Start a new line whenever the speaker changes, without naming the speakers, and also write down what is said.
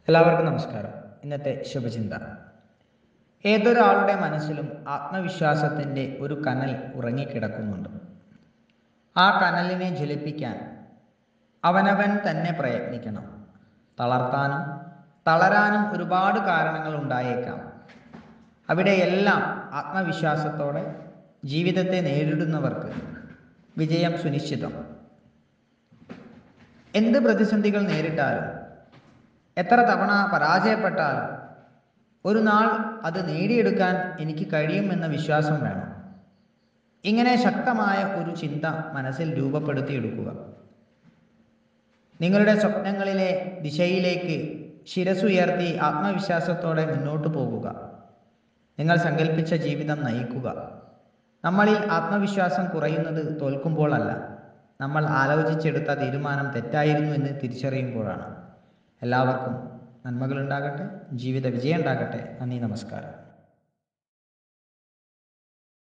എല്ലാവർക്കും നമസ്കാരം. ഇന്നത്തെ ശുഭചിന്ത. ഏതൊരാളുടെ മനസ്സിലും ആത്മവിശ്വാസത്തിൻ്റെ ഒരു കനൽ ഉറങ്ങിക്കിടക്കുന്നുണ്ട്. ആ കനലിനെ ജ്വലിപ്പിക്കാൻ അവനവൻ തന്നെ പ്രയത്നിക്കണം. തളർത്താനും തളരാനും ഒരുപാട് കാരണങ്ങൾ ഉണ്ടായേക്കാം. അവിടെയെല്ലാം ആത്മവിശ്വാസത്തോടെ ജീവിതത്തെ നേരിടുന്നവർക്ക് വിജയം സുനിശ്ചിതം. എന്ത് പ്രതിസന്ധികൾ നേരിട്ടാലും, എത്ര തവണ പരാജയപ്പെട്ടാലും ഒരു നാൾ അത് നേടിയെടുക്കാൻ എനിക്ക് കഴിയുമെന്ന വിശ്വാസം വേണം. ഇങ്ങനെ ശക്തമായ ഒരു ചിന്ത മനസ്സിൽ രൂപപ്പെടുത്തിയെടുക്കുക. നിങ്ങളുടെ സ്വപ്നങ്ങളിലെ ദിശയിലേക്ക് ശിരസുയർത്തി ആത്മവിശ്വാസത്തോടെ മുന്നോട്ട് പോകുക. നിങ്ങൾ സങ്കല്പിച്ച ജീവിതം നയിക്കുക. നമ്മളിൽ ആത്മവിശ്വാസം കുറയുന്നത് തോൽക്കുമ്പോഴല്ല, നമ്മൾ ആലോചിച്ചെടുത്ത തീരുമാനം തെറ്റായിരുന്നു എന്ന് തിരിച്ചറിയുമ്പോഴാണ്. എല്ലാവർക്കും നന്മകളുണ്ടാകട്ടെ, ജീവിത വിജയം ഉണ്ടാകട്ടെ. നന്ദി, നമസ്കാരം.